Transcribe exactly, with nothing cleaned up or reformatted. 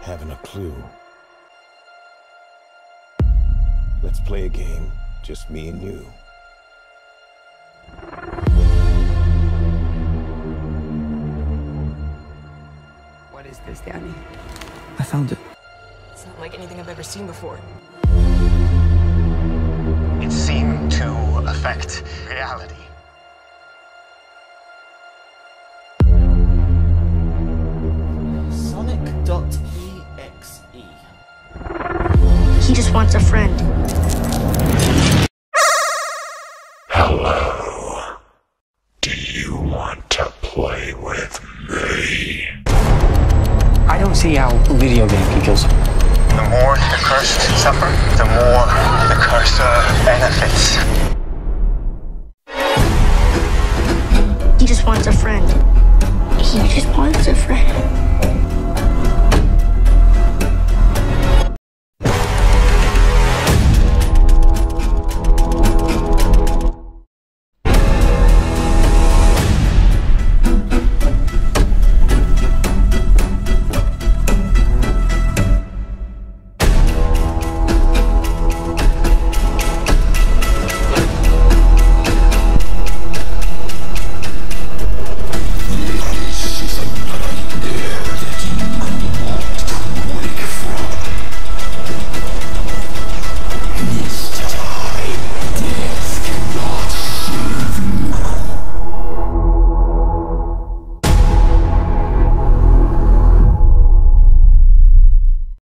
Haven't a clue. Let's play a game, just me and you. What is this, Danny? I found it. It's not like anything I've ever seen before. It seemed to affect reality. Sonic.E X E. He just wants a friend. Hello. Do you want to play with me? I don't see how a video game can kill someone. The more the cursed suffer, the more the cursor benefits. He just wants a friend. He just wants a friend.